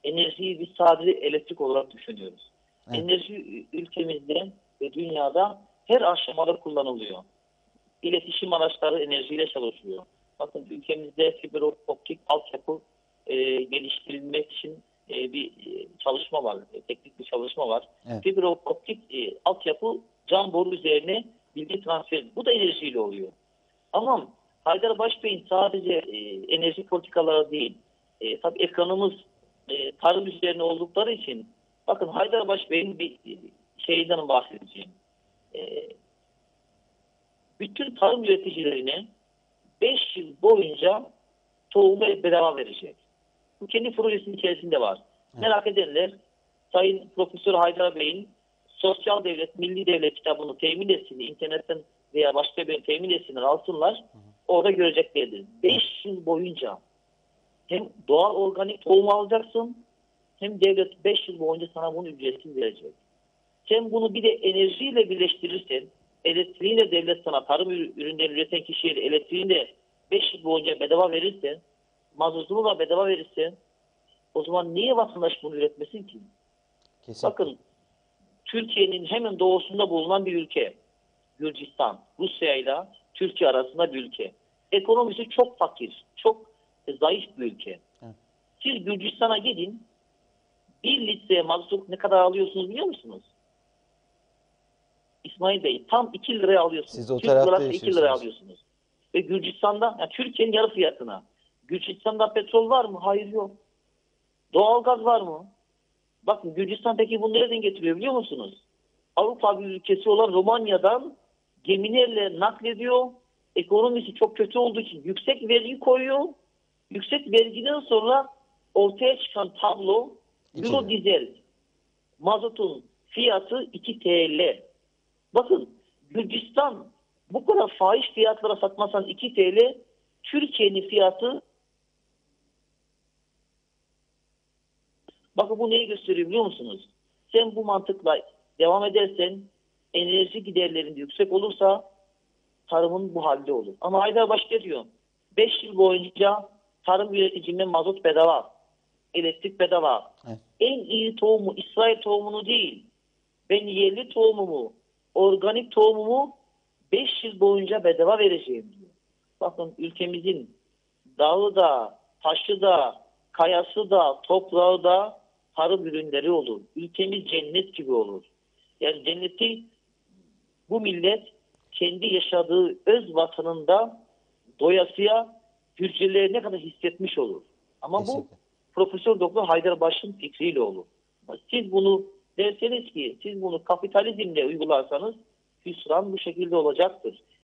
enerjiyi biz sadece elektrik olarak düşünüyoruz. Evet. Enerji ülkemizde ve dünyada her aşamada kullanılıyor. İletişim araçları enerjiyle çalışıyor. Bakın ülkemizde fiber optik altyapı geliştirilmek için bir çalışma var, teknik bir çalışma var. Evet. Fiber optik altyapı cam boru üzerine bilgi transferi. Bu da enerjiyle oluyor. Ama Haydarbaş Bey'in sadece enerji politikaları değil, tabii ekranımız tarım üzerine oldukları için, bakın Haydarbaş Bey'in bir şeyden bahsedeceğim. E, Bütün tarım üreticilerine 5 yıl boyunca tohumu bedava verecek. Bu kendi projesinin içerisinde var. Evet. Merak edenler Sayın Profesör Haydar Bey'in Sosyal Devlet, Milli Devlet kitabını temin etsin, internetten veya başka bir temin etsinler, alsınlar. Orada göreceklerdir. 5 yıl boyunca hem doğal organik tohum alacaksın, hem devlet 5 yıl boyunca sana bunu ücretsiz verecek. Sen bunu bir de enerjiyle birleştirirsen, elektriğiyle devlet sana tarım ürünleri üreten kişiye de elektriğini de 5 yıl boyunca bedava verirsen, mazotunu da bedava verirsen, o zaman niye vatandaş bunu üretmesin ki? Kesinlikle. Bakın, Türkiye'nin hemen doğusunda bulunan bir ülke. Gürcistan, Rusya ile Türkiye arasında bir ülke. Ekonomisi çok fakir, çok zayıf bir ülke. Evet. Siz Gürcistan'a gidin, 1 litre mazot ne kadar alıyorsunuz biliyor musunuz? İsmail Bey, tam 2 liraya alıyorsunuz. Siz o Türk tarafta lirası 2 liraya yaşıyorsunuz. alıyorsunuz. Ve Gürcistan'da, yani Türkiye'nin yarı fiyatına. Gürcistan'da petrol var mı? Hayır, yok. Doğalgaz var mı? Bakın, Gürcistan peki bunu nereden getiriyor biliyor musunuz? Avrupa bir ülkesi olan Romanya'dan gemilerle naklediyor. Ekonomisi çok kötü olduğu için yüksek vergi koyuyor. Yüksek vergiden sonra ortaya çıkan tablo, Euro dizel mazotun fiyatı 2 TL. Bakın, Gürcistan bu kadar fahiş fiyatlara satmasan 2 TL, Türkiye'nin fiyatı, bakın bu neyi gösteriyor biliyor musunuz? Sen bu mantıkla devam edersen, enerji giderlerinde yüksek olursa tarımın bu halde olur. Ama Haydarbaş diyor, 5 yıl boyunca tarım üreticine mazot bedava, elektrik bedava. Evet. En iyi tohumu İsrail tohumunu değil, ben yerli tohumumu, organik tohumumu 5 yıl boyunca bedava vereceğim diyor. Bakın, ülkemizin dağı da, taşı da, kayası da, toprağı da tarım ürünleri olur. Ülkemiz cennet gibi olur. Yani cenneti bu millet kendi yaşadığı öz vatanında doyasıya hücrelerine kadar hissetmiş olur. Ama bu Kesinlikle. Profesör Doktor Haydarbaş'ın fikriyle olur. Siz bunu derseniz ki, siz bunu kapitalizmle uygularsanız hüsran bu şekilde olacaktır.